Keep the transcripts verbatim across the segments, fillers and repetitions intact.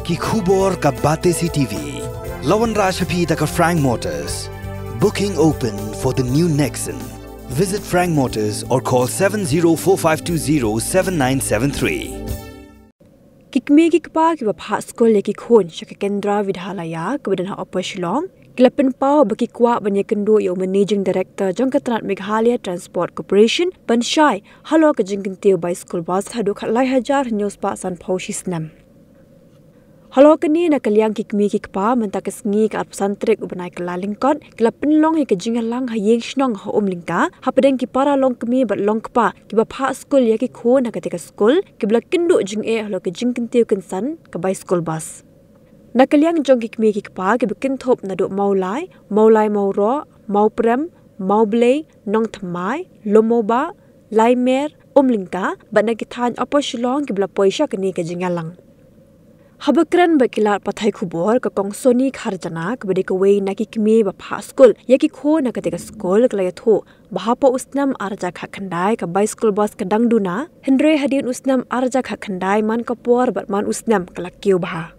ki khubor ka bate C T V. Lawan Rajhapi ka Frank Motors. Booking open for the new Nexon. Visit Frank Motors or call seven zero four five two zero seven nine seven three. Kikmi kikpa kiba phak skol le kikhon Shaka Kendra Vidhalaya kebadan ha Upper Shillong Kilapan pau bagi kuat banyak kendu yang Managing Director Jangkatranat Meghalaya Transport Corporation Panshai halo ke jingkintiu by school bus hadu khatlai hajar news pa san paushisnam. Halo kini nak kaliang kikmi kikpa mentak sengi ke pesantren ubenai kelalingkot kilapan long ke jingalang hayeng shnong ha umlingka ha pedeng ki para long kemi bat long kpa kiba phak school ya ki khon ha ketika school kibla kendu jing e halo ke jingkintiu kensan ke by school bus. Nakaliang jong kikmi kikpa ke bikin top na duk maulai, maulai mauro, mau prem, mau blay, nong thamai, lomoba, laimer, umlingka, bat na kithan Upper Shillong ke bila poisha kini ke jingalang. Habakran bakilat pathai khubor ke kong soni kharjana ke bade ke wei na kikmi ba pha school, ya ki kho na ketika school ke laya tho, bahapa usnam arja kha khandai ke by school bus ke dangduna, hendre hadin usnam arja kha khandai man kapor bat man usnam ke lakiu bah.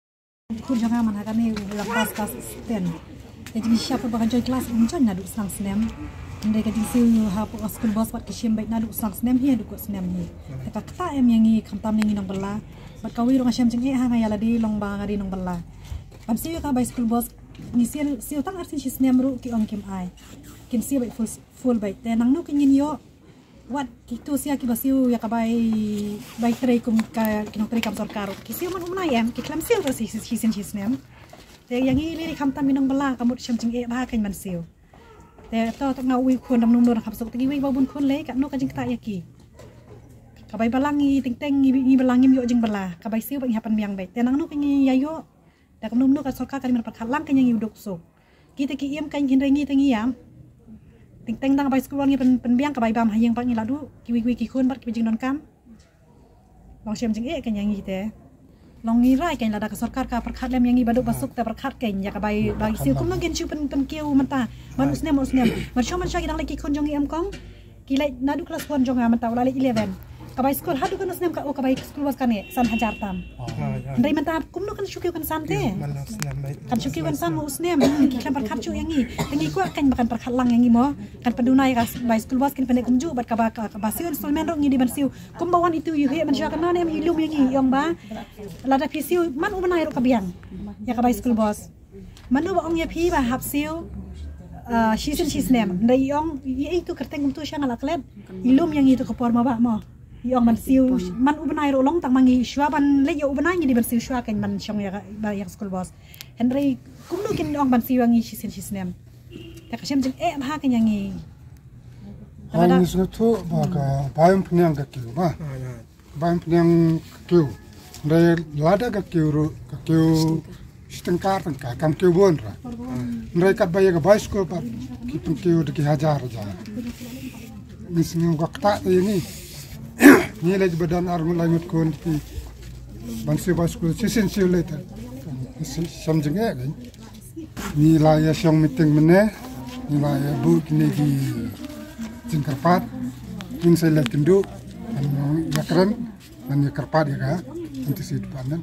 Kun jangan mana kami lepas kelas ten. Jadi siapa bahan join kelas uncan nadu sang senem. Andai kajing siu hap school bus buat kesiam baik nadu sang senem hi nadu senem ni. Tapi kata em yang ni kamtam ni nong bela. Buat kawi rong asyam jeng eh hang ayala di long bang di nong bela. Am siu ka by school bus ni siu siu tang arti si senem ru ki ong kim ai. Kin siu baik full full baik. Te nang nu kinin yo. Wat kitu sia ki basiu ya ka bay bay tray kum ka kinong tray kam sarkar ki siu man umna yam ki klam siu ta si si sin si snem te yang i li kam tam minong bala kamut syam jing e ba kan man siu te to to ngau wi khon dam nung nor khap sok ti wi ba bun khon le ka no ka jing ta ya ki ka bay balangi ting teng ni balangi yo jing bala ka bay siu ba hapan miang bay te nang no ka ni yayo da kam nung no ka sarkar kan man pat khalang kan yang uduk so kita ki yam kan hin rengi tengi yam ting teng dang by school ni pen pen biang ka bay bam hayang pak ni ladu kiwi kiwi ki khon bar ki jing non kam long syam jing e kan yang ni te long ni rai kan lada ka sarkar ka perkhat lem yang ni baduk basuk ta perkhat kan ya ka bay bay siu kum nang gen chu pen pen kiu manta man usnem usnem man syam man syai dang lagi khon jong i am kong ki lai nadu kelas one jong am ta ulali eleven ka bay school hadu kan usnem ka o ka bay school was kan e san hajar tam ndai manta kum no kan syukiu kan san te kan syukiu kan san usnem ki kan perkhat chu yang ni tengi ku kan bakan perkhat lang yang ni mo kan pedunai ka bay school was kan pendek kumju bat ka ba ka basiu installment ro ngi di ban siu kum bawan itu yu he man sya kan nem ilum yang ni yong ba lada pisiu man ubenai ro ka biang ya ka bay school bus manu ba ong ya phi ba hap siu uh shisin shisnem ndai yong ye itu kerteng kum tu syang ala kleb ilum yang itu kapor ma ba mo yong man siu man ubenai ro long tang mangi syua ban le yo ubenai ni di ban siu syua kan man syong ya ba ya school bus henry kum no kin ong ban siu ngi shisin shisnem ta ka syam jing e ba kan yang ngi Ang suatu baga bayam penyang kakiu ba, bayam penyang kakiu, dari lada kakiu ru kakiu setengkar tengkar kam kiu bon ra, dari kat bayar ke bicycle pa kipu kiu deki hajar aja, ni semua waktu ini, ni lagi badan armut langut kon di bangsa bicycle season siu later, samjeng ya kan, ni laya siang meeting mana, ni laya bu kini di Jingkarpat, ini saya lihat kendu, ya keren, dan ya kerpat ya kak, nanti sih depanan.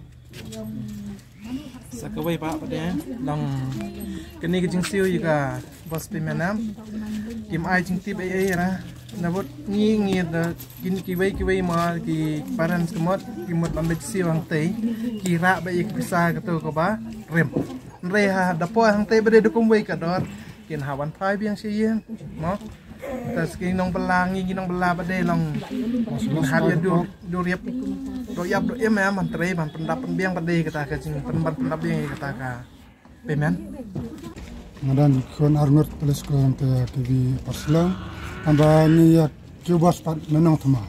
Sakawai pak pada long kini kejing siu juga bos pemenam, kim ai jing tip ai na, nabot ngi ngi the kini kiwai kiwai mal ki paran semut kimut ambek siu hang tei, kira baik bisa ketu ko ba rem, reha dapo hang tei berde dukum wei kador, kin hawan pai biang siang, mo. Tas kini nong belang ini nong belah pada long hari du du riap do yap do em ya man tray man pendap penbiang pada kata kacing penbat pendap yang kata ka pemen Ngadan kon arngot tulis kon te T V Perslang amba ni ya kibas pat menong tama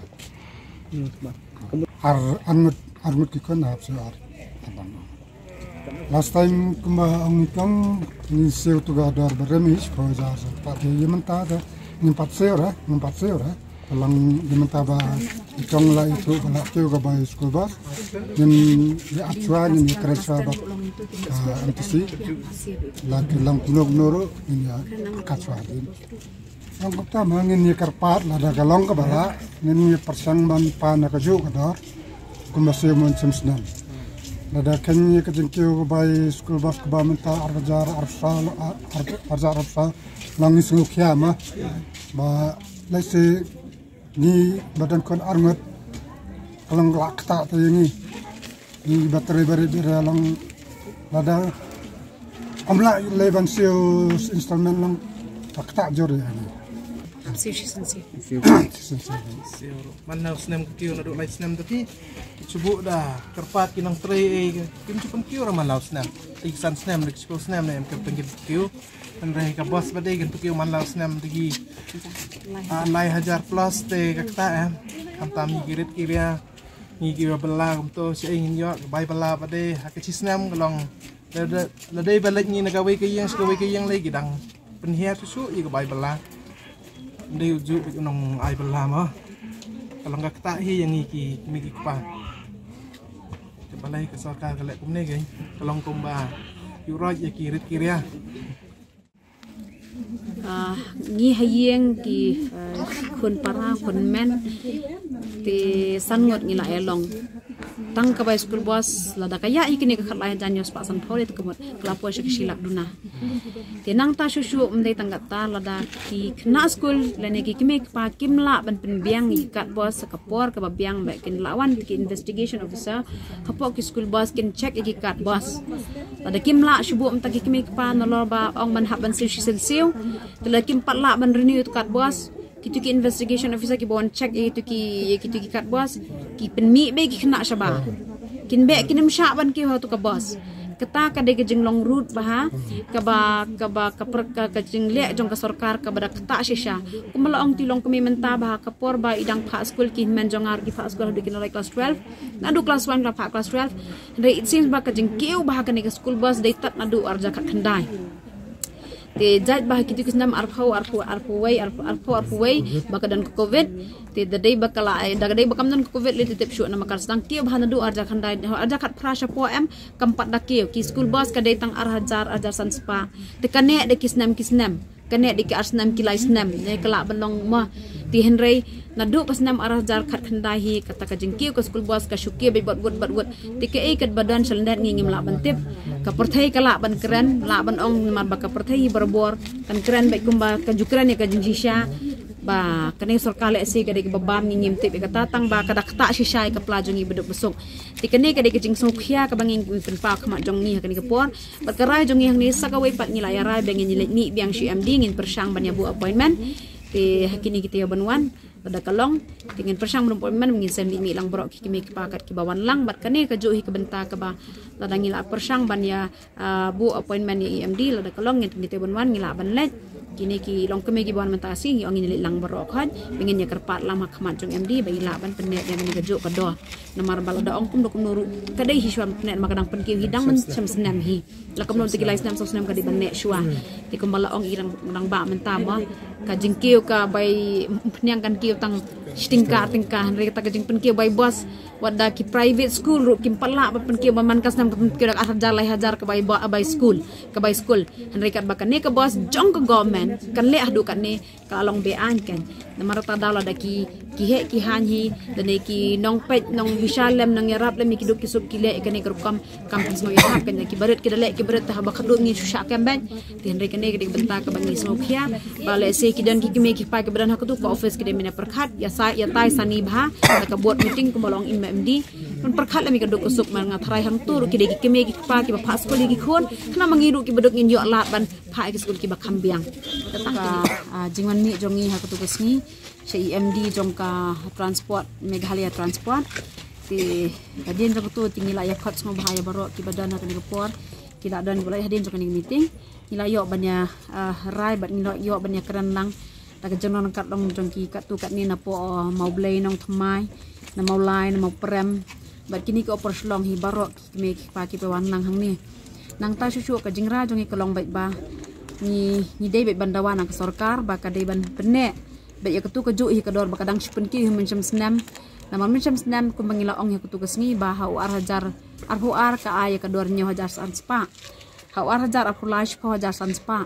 ar arngot arngot ki kon hap ar abang last time kumba ang itong ni seu tu gadar beremis ko jar pat ye menta da empat seora, empat seora, lang dimenta ba itong la itu bala keu ka ba school bus, nin di atuan ni kerja ba antisi, lagi lang punog noro ni ya kacwa din. Ang kota mangin ni karpat la da galong ka bala, nin ni persang man pa na kaju ka dor, kumasyo mon semsnan. Nada kenya kejengkiu bai school bus ke bamenta arjar arsa arjar arsa langis ngukia mah ba lesi ni badan kon arngot kalang lakta tu ini ni bateri beri beri lang nada amla leban siu installment lang lakta jori ani mana senam kiu nak duk lagi senam tapi cuba dah kerpat kinang tray kim cukup kiu ramai lau senam iksan senam dik cukup senam ni em penggil kiu andai ka bos badai kan kiu man lau senam tigi lai hajar plus te kakta em kamtam girit kiria ni kiu bela kumto si ingin yo bai bela badai hakeci senam kalong ladai balik ni nagawi ke yang sagawi ke yang lagi dang penhia susu i ka bai bela ndai ujuk nong ai bela mah kalau nggak ketahi yang iki miki kupa balai ke sarkar kalek kumne geng kalau kumba yuraj ya kirit kiria ah ngi hayeng ki kon para kon men ti sangot ngi la elong tang ka bai school bus lada kaya ikini ka khalai janyo spa san phole to kemot klapo shik silak duna ti nang ta shushu mdei tanggat ta lada ki khna school lene ki kimek pa kimla ban pen biang i kat bus ka por ka biang ba kin lawan ki investigation officer kapok ki school bus kin check i kat bus lada kimla shubu mta ki kimek pa nolor ba ong ban haban sil sil sil tela kim patla ban renew to kat bus kitu ki investigation officer ki bon check itu ki kitu ki kat bos ki penmi be ki kena syaba kin be kin msha ban ki tu ka bos kata ka de jeng long route bah ka ba ka ba ka per ka jeng le jong ka sarkar ka bada kata shisha kumala ong tilong kami menta bah ka por ba idang pha school ki men jongar ki pha school de kin like class twelve nadu class one ka pha class twelve re it seems ba ka jeng keu bah ka ni ka school bus de tat nadu arja ka khandai te jaj bah kitu kisnam arpau arpu arpu wai arpu arpu arpu wai bakadan covid te dadai bakala dadai bakam dan covid le tetep shu na makar sedang kieu bah nadu arja khandai arja khat prasha po em kampat da kieu ki school bus ka tang ar hajar ajar san spa te kane de kisnam kisnam kane de ki arsnam ki lai snam ne kala belong ma ti henrei nadu pasnam ar hajar khat khandai hi kata ka jengkieu ka school bus ka shukie be bot bot bot bot ti ke e kat badan selendat ngi ngim la bantip ka perthai kala ban keren la ban ong mar ba ka perthai berbor kan keren baik kumba ka jukran ya ka jingsisha ba kane sarkar le si ka de babam ngi ngim tip ka tatang ba ka dakta shisha ka plajungi beduk besuk ti kane ka de ka jingsung khia ka banging pen pa khama jong ni ka ni ka por ba ka rai jong ni sa ka wai pat ni la ya rai bangin ni ni biang shi md ngin persang ban ya bu appointment ti hakini kita ya banwan pada kalong dengan persang appointment ngin sen mi lang borok ki mi pakat ki bawan lang bat kane ka jo hi ka benta ka ba lada ngila persang ban ya bu appointment ya emd lada kalong ngin kita banwan ngila ban let kini ki long keme ki bawan mentasi yang ngin lang borok kan pengen ya kerpat lama khamat jong md bagi la ban penet yang ni ka jo ka do namar balada ong kum dokum nuru kadai hi shwam penet makadang pen ki hidang men sem senam hi la kam non tigi lai senam so senam ka di ban nek shwa ti kum bala ong irang nang ba menta ma ka jingkiu ka bai pnyang kan kiu tang tingkah tingkah re ta ka jing pen kiu bai bos wada ki private school ru kim pala ba pen kiu man kas nam pen kiu dak hajar lai hajar ka bai bai school ka bai school henry kat bakane ka bos jong ka government kan le adu kan ne ka long be an kan namar ta dala da ki ki he ki han hi dane ki nong pet nong vishalem nong yarap le mi ki duk ki sup ki le kan ne kam kampus no yarap kan ki baret ki dale ki baret ta ba khadu ngi sha kan ban ti henry kan ne ki benta ka bangi so khia ba le se ki dan ki ki me ki pa ki badan hakatu ka office ki de mina perkhat ya sa ya tai sani bha ka buat meeting ko bolong im md pun perkhat le mi ka duk ko sup man ngathrai hang tur ki de ki me ki pa ki ba phas ko li ki khon kana mangi ru ki beduk ngin yo lat ban pha ki school ki ba khambiang ka jingwan mi jongi hakatu kesni se emd jong ka transport Meghalaya transport ti hadin jong tu tinggi la ya khat smo bahaya baro ki badan ka ni por ki da dan boleh hadin jong ni meeting nila yo banya rai bat nila yo banya keren lang ta jong nang kat dong jong ki kat tu kat ni na po mau blai nong thmai na mau lai na mau prem bat kini ko por slong hi baro ki me ki pa ki pe wan lang hang ni nang ta su su ka jingra jong ki kolong bait ba ni ni dei bet bandawan nang sarkar ba ka dei ban pene bet ya ketu keju hi kedor ba kadang sipen ki men jam senam nama men jam senam ku mangila ong ya ketu kesngi ba ha ar hajar ar hu ar ka ay kedor nyo hajar san spa ha ar hajar ar lash po hajar san spa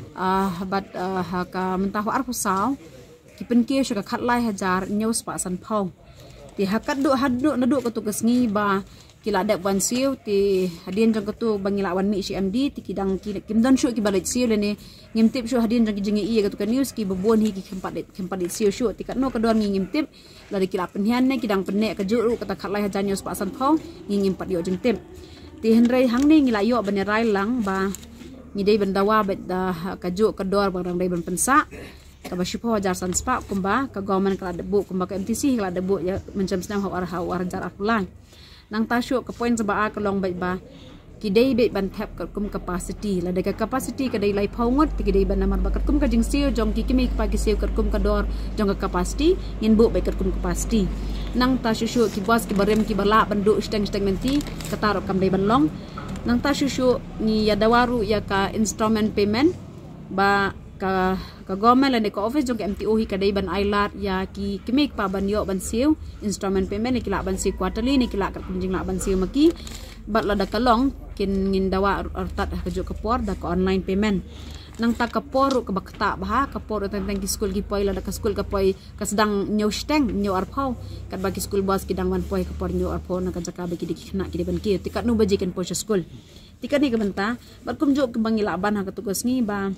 ah bat ha ka mentah ar pu saw ki pen ki sha ka khat lai hajar nyo spa san phau ti ha kat du haddu nadu ketu kesngi ba kila ada wan siu ti hadin jang ketu bangila wan mi C M D ti kidang kim don shu ki balit siu lene ngimtip shu hadin jang jingi iya ketu kan news ki bebon hi ki kempat kempat siu shu ti kat no kedon ngimtip lari kila penhian ne kidang penek kejuru kata khatlai hajan news pasan phau ngim pat yo jing tip ti henrei hang ni ngila yo benerai lang ba ngidei bendawa bet da kaju kedor barang dai ben pensa ka bashipo wajar san spa kumba ka government kala debu kumba ka M T C kala debu ya mencam senam hawar hawar jar apulan nang tasyo ka point ba ka long bai ba kidei bet ban tap ka kum capacity la deka capacity ka dai lai phongot ti kidei ban namar ba ka kum ka jing siu jong ki kimi pa ki siu ka kum ka dor jong ka capacity ngin bu bai ka kum capacity nang tasyo ki bos ki barem ki bala bandu steng steng menti katarok kam dai ban long nang tasyo ni ya dawaru ya ka instrument payment ba ka ka government la ka office jong M T O hi kadai ban ailat ya ki kimik pa ban yo ban siu instrument payment ni kila ban siu quarterly ni kila ka kunjing la ban siu maki bat la da kalong kin ngin dawa artat ka jo kapor da ka online payment nang ta kapor ka bakta bah kapor tentang ki school ki poi la da ka school ka poi ka sedang nyaw steng nyaw arpau kat bagi school bos ki dang man poi kapor nyaw arpau na ka jaka bagi dik kena ki ban ki tikat nu bajikan po school tikat ni ka benta bat kum jo ke bangila ban ha ka tugas ni ba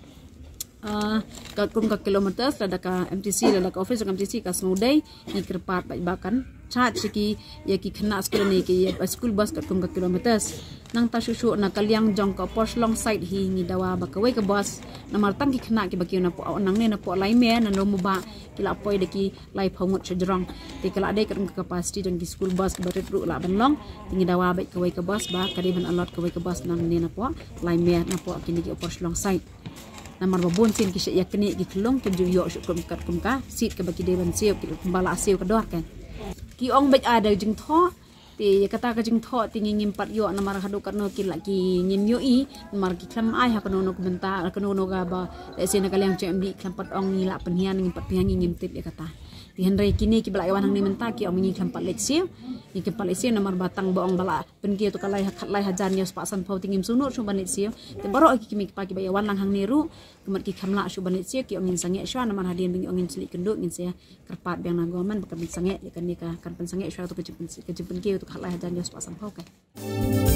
Uh, ka kum ka kilometer lada ka M T C lada ka office ka M T C ka snodai ni kerpat bai bakan chat siki ya ki khna school ni ki ya school bus ka kum ka kilometer nang ta shushu na kalyang jong ka posh long side hi ni dawa ba ka wei ka bus na martang ki khna ki ba ki na po nang ne na po lai me na no ba ki la poi de ki lai phongot chejrong ti kala de ka kum ka capacity jong ki school bus ka barit ru la ban long ni dawa bai ka wei ka bus ba ka de ban alot ka wei ka bus nang ne na po lai me na po ki ni ki posh long side namar babon sin kisya yakni ki klong kim ju yo shukum kat kum ka sit ke bagi dewan siu ki bala siu ka dor kan ki ong bai ada jing tho ti kata ka jing tho ti ngim pat yo namar hadu kat no ki la ki ngim yo i namar ki klam ai ha kono no benta kono no ga ba le sin ka liang chem di klam pat ong ni la penhian ngim pat piang ngim tip ya kata ti henrei kini ki bala wan hang ni menta ki ong ngi klam pat lek siu ni ki pat lek siu namar batang ba ong bala pen ki to kalai khat lai hajan yo pasan phau tingim sunur sumban lek siu te baro ki mi pa ki ba wan lang hang ni ru kemat ki khamla shuban lek siu ki ong ngin sange shwa namar hadin bingi ong ngin sli kenduk ngin sia kerpat biang na goman bakan sange kan ni ka kan pen sange shwa to ke jipun ke jipun ki to khat lai hajan yo pasan phau kan